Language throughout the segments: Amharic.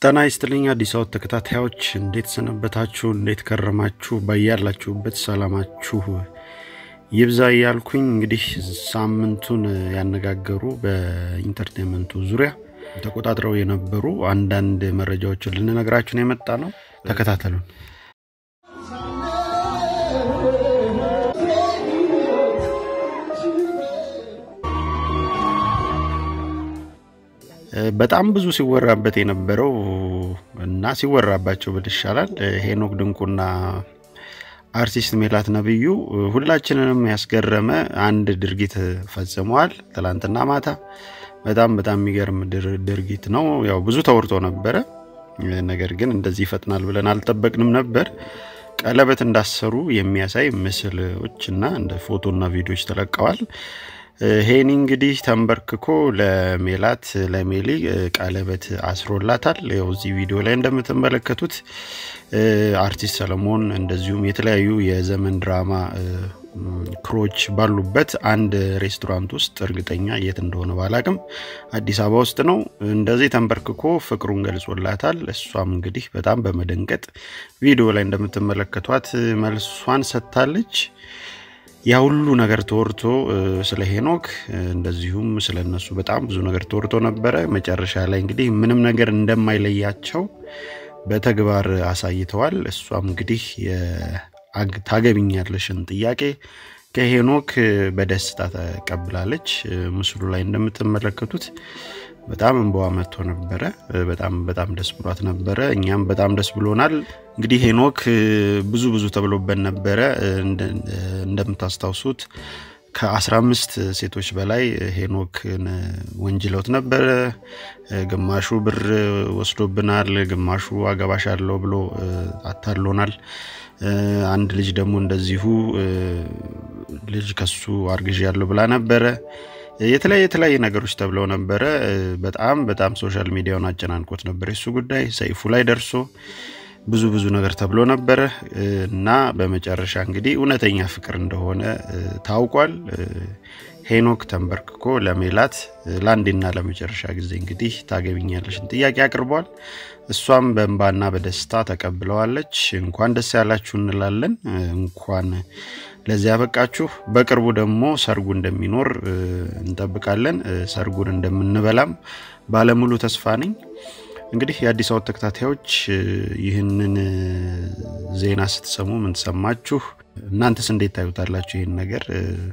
ጤና ይስጥልኝ አዲስ አበባ ተከታታዮች እንዴት ሰነበታችሁ እንዴት ከረማችሁ በያላችሁበት ሰላማችሁ ይብዛ ያልኩኝ እንግዲህ ሳምንቱን ያነጋገሩ በኢንተርቴይንመንቱ ዙሪያ ተቆጣጥረው የነበሩ አንዳንድ መረጃዎችን ልንነግራችሁ ነው የመጣነው ተከታተሉን በጣም ብዙ ሲወራበት የነበረው እና ሲወራባቸው በልሻላል ሄኖክ ድንቁና አርቲስት ሜላት ነብዩ ሁላችንንም ያስገረመ አንድ ድርጊት ፈጽመዋል ትላንትና ማታ በጣም የሚገርም ድርጊት ነው ያው ብዙ ተወርቶ ነበር ነገር ግን እንደዚህ ይፈጥናል ብለን አልጠበቅንም ነበር ቀለበት እንዳሰሩ የሚያሳይ ምስሎችና እንደ ፎቶና ቪዲዮዎች ተለቀዋል ሄኒ እንግዲህ ተንበርክኮ ለሜላት ለሜሊ ቀለበት አስሮላታል ያው እዚህ ቪዲዮ ላይ እንደምትመለከቱት አርቲስት ሰለሞን እንደዚሁም የተለያዩ የዘመን ድራማ ክሮች ባሉበት አንድ ሬስቶራንት ውስጥ እርግጠኛ የት እንደሆነ ባላቅም አዲስ አበባ ውስጥ ነው እንደዚህ ተንበርክኮ ፍቅሩን ገልጾላታል እሷም እንግዲህ በጣም በመደንቀጥ ቪዲዮ ላይ እንደምትመለከቷት መልሷን ሰጥታለች ያ ሁሉ ነገር ተወርቶ ስለ ሄኖክ እንደዚሁም ስለነሱ በጣም ብዙ ነገር ተወርቶ ነበር መጨረሻ ላይ እንግዲህ ምንም ነገር እንደማይለያቸው በተግባር አሳይተዋል እሷም እንግዲህ ታገቢኛለሽን ጥያቄ ከሄኖክ በደስታ ተቀብላለች ምስሉ ላይ እንደምትመለከቱት በጣም እንባዋ መጥቶ ነበር በጣም ደስ ብሏት ነበር እኛም በጣም ደስ ብሎናል እንግዲህ ሄኖክ ብዙ ተብሎበት ነበር እንደምታስታውሱት ከ15 ሴቶች በላይ ሄኖክን ወንጅለውት ነበር ግማሹ ብር ወስዶብናል ግማሹ አገባሻለሁ ብሎ አታሎናል አንድ ልጅ ደግሞ እንደዚሁ ልጅ ከሱ አርግዥ ያለው ብላ ነበር የተለያየ ነገሮች ተብለው ነበር በጣም ሶሻል ሚዲያውን አጨናንቆት ነበር እሱ ጉዳይ ሰይፉ ላይ ደርሶ ብዙ ነገር ተብሎ ነበር እና በመጨረሻ እንግዲህ እውነተኛ ፍቅር እንደሆነ ታውቋል ሄኖክ ተንበርክኮ ለሜላት ላንዲና ለመጨረሻ ጊዜ እንግዲህ ታገቢኛለሽን ጥያቄ አቅርቧል እሷም በእንባና በደስታ ተቀብለዋለች እንኳን ደስ ያላችሁ እንላለን እንኳን ለዚያ በቃችሁ በቅርቡ ደግሞ ሰርጉ እንደሚኖር እንጠብቃለን ሰርጉን እንደምንበላም ባለሙሉ ተስፋ ነኝ እንግዲህ የአዲስ አበባ ተከታታዮች ይህንን ዜና ስትሰሙ ምን ተሰማችሁ እናንተስ እንዴት ታዩታላችሁ ይሄን ነገር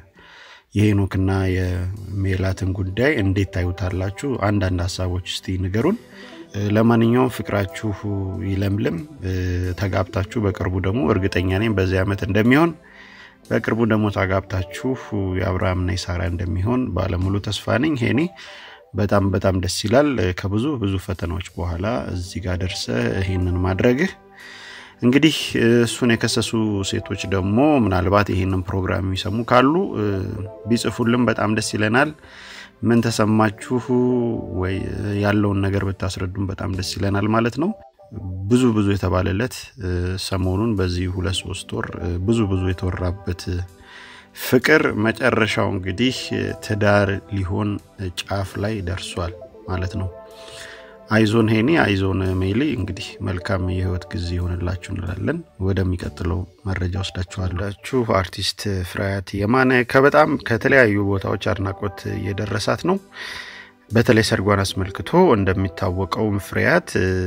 የሄኖክና የሜላትን ጉዳይ እንዴት ታዩታላችሁ አንዳንድ ሐሳቦች እስቲ ንገሩን ለማንኛውም ፍቅራችሁ ይለምልም ተጋብታችሁ በቅርቡ ደግሞ እርግጠኛ ነኝ በዚህ አመት እንደሚሆን በቅርቡ ደግሞ ተጋብታችሁ የአብርሃምና የሳራ እንደሚሆን ባለሙሉ ተስፋ ነኝ ሄኒ በጣም ደስ ይላል ከብዙ ፈተናዎች በኋላ እዚህ ጋር ደርሰ ይሄንን ማድረግ እንግዲህ እሱን የከሰሱ ሴቶች ደግሞ ምናልባት ይሄንን ፕሮግራም የሚሰሙ ካሉ ቢጽፉልን በጣም ደስ ይለናል ምን ተሰማችሁ ወይ ያለውን ነገር ብታስረዱን በጣም ደስ ይለናል ማለት ነው ብዙ የተባለለት ሰሞኑን በዚህ 2-3 ወር ብዙ የተወራበት ፍቅር መጨረሻው እንግዲህ ትዳር ሊሆን ጫፍ ላይ ደርሷል ማለት ነው አይዞን ሄኒ አይዞን ሜሊ እንግዲህ መልካም የህይወት ጊዜ ይሆንላችሁ እንላለን ወደሚቀጥለው መረጃ ወስዳችኋላችሁ አርቲስት ፍራያት የማነ ከበጣም ከተለያዩ ቦታዎች አድናቆት እየደረሳት ነው በተለይ ሰርጓን አስመልክቶ እንደሚታወቀው ፍራያት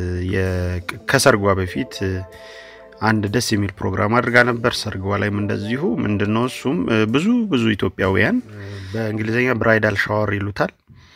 ከሰርጓ በፊት አንድ ደስ የሚል ፕሮግራም አድርጋ ነበር ሰርጓ ላይም እንደዚሁ ምንድነው እሱም ብዙ ኢትዮጵያውያን በእንግሊዘኛ ብራይዳል ሻወር ይሉታል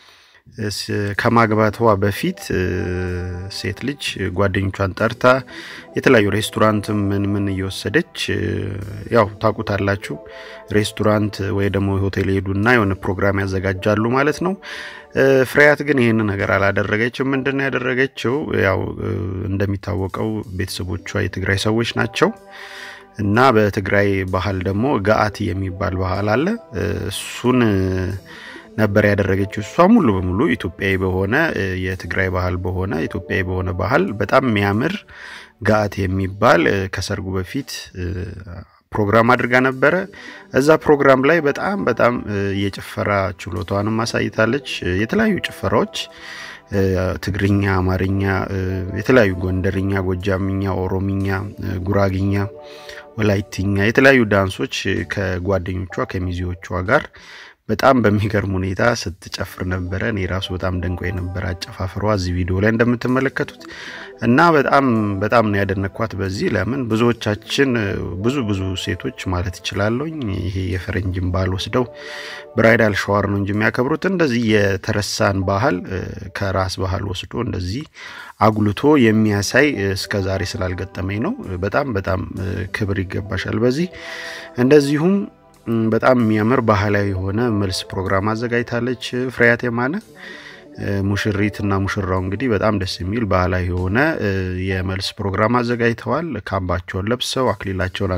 ከማግባቷ በፊት ሴት ልጅ ጓደኞቿን ጠርታ የተለያዩ ሬስቶራንት ምን እየወሰደች ያው ታቁታላችሁ ሬስቶራንት ወይ ደግሞ ሆቴል ሄዱና የሆነ ፕሮግራም ያዘጋጃሉ ማለት ነው ፍራያት ግን ይሄን ነገር አላደረገችም ምንድነው ያደረገችው ያው እንደሚታወቀው ቤተሰቦቿ የትግራይ ሰዎች ናቸው እና በትግራይ ባህል ደግሞ ጋአቲ የሚባል ባህል አለ እሱን ነበር ያደረገችው እሷ ሙሉ በሙሉ ኢትዮጵያዊ በሆነ የትግራይ ባህል በሆነ ኢትዮጵያዊ በሆነ ባህል በጣም የሚያምር ጋአቲ የሚባል ከሰርጉ በፊት ፕሮግራም አድርጋ ነበር እዛ ፕሮግራም ላይ በጣም የጭፈራ ችሎታዋንም አሳይታለች የተለያዩ ጭፈራዎች ትግርኛ አማርኛ የተለያዩ ጎንደርኛ ጎጃምኛ ኦሮምኛ ጉራግኛ ወላይትኛ የተለያዩ ዳንሶች ከጓደኞቿ ከሚዚዎቿ ጋር በጣም በሚገርም ሁኔታ ስትጨፍር ነበር እኔ ራሱ በጣም ደንቆይ ነበር አጨፋፈሯ እዚህ ቪዲዮ ላይ እንደምትመለከቱት እና በጣም ነው ያደነኳት በዚህ ለምን ብዙዎቻችን ብዙ ሴቶች ማለት ይችላልኝ ይሄ የፈረንጅን ባል ወስደው ብራይዳል ሻወር ነው እንጂ የሚያከብሩት እንደዚህ የተረሳን ባህል ከራስ ባህል ወስዶ እንደዚህ አጉልቶ የሚያሳይ እስከዛሬ ስላልገጠመኝ ነው በጣም ክብር ይገባሻል በዚህ እንደዚሁም በጣም የሚያምር ባህላዊ ሆነ መልስ ፕሮግራም አዘጋጅታለች ፍሬያት የማነ ሙሽሪትና ሙሽራው እንግዲህ በጣም ደስ የሚል ባህላዊ ሆነ የመልስ ፕሮግራም አዘጋጅተዋል ካባቸውን ለብሰው አክሊላቸውን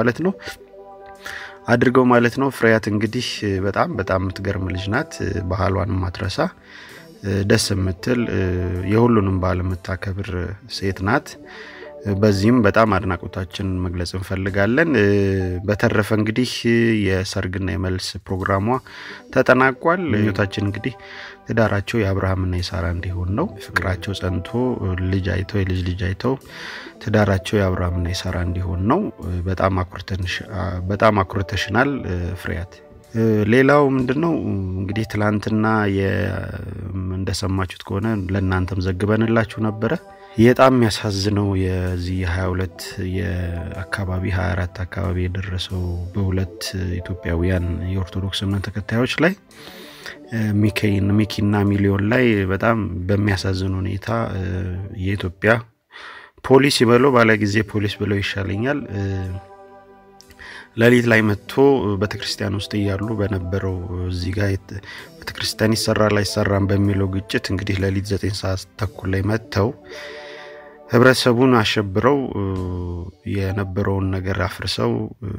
አድርገው ማለት ነው ፍሬያት እንግዲህ በጣም የምትገርም ልጅ ናት ባህሏን ማትረሳ ደስ የምትል የሁሉንም ባህል የምታከብር ሴት ናት በዚህም በጣም አድናቆታችን መግለጽ እንፈልጋለን በተረፈ እንግዲህ የሰርግና የመልስ ፕሮግራሟ ተጠናቋል ምኞታችን እንግዲህ ትዳራቸው የአብርሃምና የሳራ እንዲሆን ነው ፍቅራቸው ጸንቶ የልጅ ልጅ አይተው ትዳራቸው የአብርሃምና የሳራ እንዲሆን ነው በጣም አኩርተሽናል ፍሬያት ሌላው ምንድነው እንግዲህ ትላንትና እንደሰማችሁት ከሆነ ለእናንተም ዘግበንላችሁ ነበር የጣም ያሳዝነው የዚህ 22 የአካባቢ 24 አካባቢ የደረሰው በሁለት ኢትዮጵያውያን የኦርቶዶክስ እምነት ተከታዮች ላይ ሚኪና ሚሊዮን ላይ በጣም በሚያሳዝን ሁኔታ የኢትዮጵያ ፖሊስ ይበለው ባለጊዜ ፖሊስ ብለው ይሻለኛል ለሊት ላይ መጥቶ በተክርስቲያን ውስጥ ያሉ በነበረው እዚህ ጋር በተክርስቲያን ይሰራል አይሰራም በሚለው ግጭት እንግዲህ ለሊት 9 ሰዓት ተኩል ላይ መጥተው ህብረተሰቡን አሸብረው የነበረውን ነገር አፍርሰው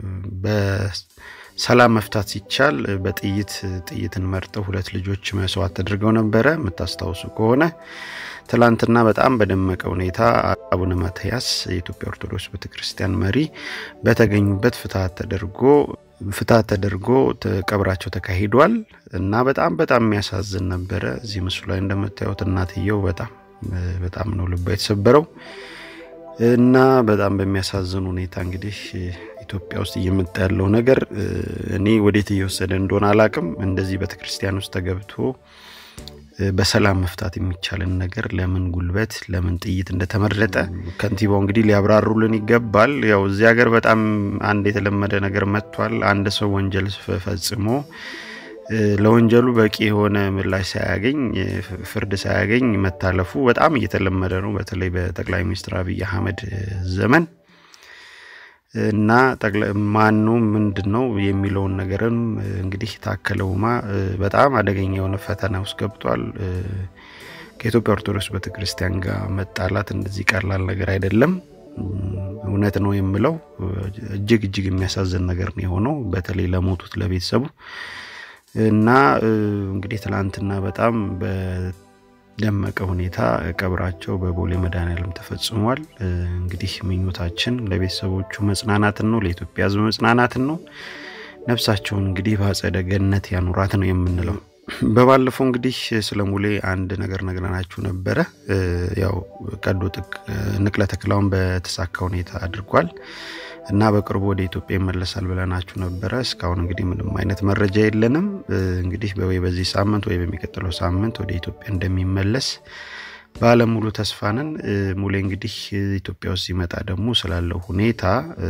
በሰላም መፍታት ሲቻል በጥይትን መርጠው ሁለት ልጆች መስዋዕት ተደርገው ነበር መታስተዋወሱ ከሆነ ትላንትና በጣም በደመቀ ሁኔታ አቡነ ማትያስ የኢትዮጵያ ኦርቶዶክስ ቤተክርስቲያን መሪ በተገኙበት ፍትሐት ተደርጎ ቀብራቸው ተካሂዷል እና በጣም የሚያሳዝን ነበር እዚህ ምስሉ ላይ እንደምታዩት እናትየው በጣም ነው ልቧ የተሰበረው እና በጣም በሚያሳዝን ሁኔታ እንግዲህ ኢትዮጵያ ውስጥ እየመጣ ያለው ነገር እኔ ወዴት እየወሰደ እንደሆነ አላቅም እንደዚህ ቤተክርስቲያን ውስጥ ተገብቶ በሰላም መፍታት የሚቻልን ነገር ለምን ጉልበት ለምን ጥይት እንደተመረጠ ከንቲባው እንግዲህ ሊያብራሩልን ይገባል ያው እዚህ ሀገር በጣም አንድ የተለመደ ነገር መጥቷል አንድ ሰው ወንጀል ፈጽሞ ለወንጀሉ በቂ የሆነ ምላሽ ሳያገኝ ፍርድ ሳያገኝ መታለፉ በጣም እየተለመደ ነው በተለይ በጠቅላይ ሚኒስትር አብይ አህመድ ዘመን እና ማኑ ምንድነው የሚለውን ነገርም እንግዲህ ታከለውማ በጣም አደገኛ የሆነ ፈተና ውስጥ ገብቷል ከኢትዮጵያ ኦርቶዶክስ ቤተክርስቲያን ጋር መጣላት እንደዚህ ቀላል ነገር አይደለም እውነት ነው የምለው እጅግ የሚያሳዝን ነገር ነው የሆነው በተለይ ለሞቱት ለቤተሰቡ እና እንግዲህ ትላንትና በጣም በደመቀ ሁኔታ ቀብራቸው በቦሌ መድኃኔዓለም ተፈጽሟል እንግዲህ ምኞታችን ለቤተሰቦቹ መጽናናትን ነው ለኢትዮጵያ ሕዝብ መጽናናትን ነው ነፍሳቸውን እንግዲህ በአጸደ ገነት ያኑራት ነው የምንለው በባለፈው እንግዲህ ስለሙሌ አንድ ነገር ነግረናችሁ ነበር ያው ቀዶ ንቅለ ተክላውን በተሳካ ሁኔታ አድርጓል እና በቅርቡ ወደ ኢትዮጵያ ይመለሳል ብለናችሁ ነበር እስካሁን እንግዲህ ምንም አይነት መረጃ የለንም እንግዲህ በዚህ ሳምንት ወይ በሚቀጥለው ሳምንት ወደ ኢትዮጵያ እንደሚመለስ ባለሙሉ ተስፋ ነን ሙሌ እንግዲህ ኢትዮጵያ ውስጥ ሲመጣ ደግሞ ስላለው ሁኔታ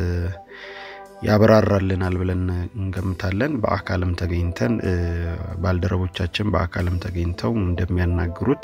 ያብራራልናል ብለን እንገምታለን በአካልም ተገኝተን ባልደረቦቻችን በአካልም ተገኝተው እንደሚያናግሩት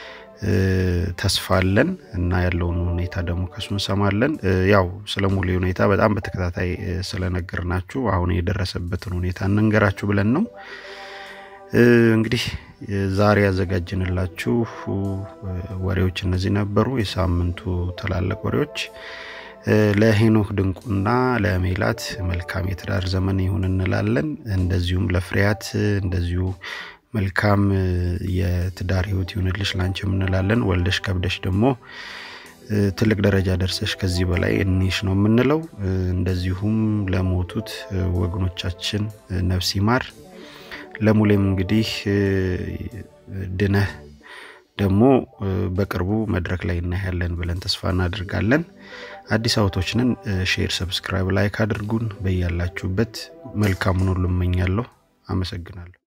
ተስፋለን እና ያለውን ሁኔታ ደግሞ ከሱን ሰማለን ያው ስለሙሌ ሁኔታ በጣም በተከታታይ ስለነገርናችሁ አሁን የደረሰበትን ሁኔታ እንንገራችሁ ብለን ነው እንግዲህ ዛሬ ያዘጋጀንላችሁ ወሬዎች እነዚህ ነበሩ የሳምንቱ ተላላቅ ወሬዎች ለሄኖክ ድንቁና ለሜላት መልካም የትዳር ዘመን ይሁን እንላለን እንደዚሁም ለፍሬያት እንደዚሁ መልካም የትዳር ህይወት ይሁንልሽ ላንቺም እንላለን ወልደሽ ከብደሽ ደግሞ ትልቅ ደረጃ ደርሰሽ ከዚህ በላይ እንይሽ ነው የምንለው እንደዚሁም ለሞቱት ወገኖቻችን ነፍስ ይማር ለሙሌም እንግዲህ ደግሞ በቅርቡ መድረክ ላይ እናያለን ብለን ተስፋ እናደርጋለን አዲስ አውቶችንን ሼር ሰብስክራይብ ላይክ አድርጉን በያላችሁበት መልካሙን ሁሉ እመኛለሁ አመሰግናለሁ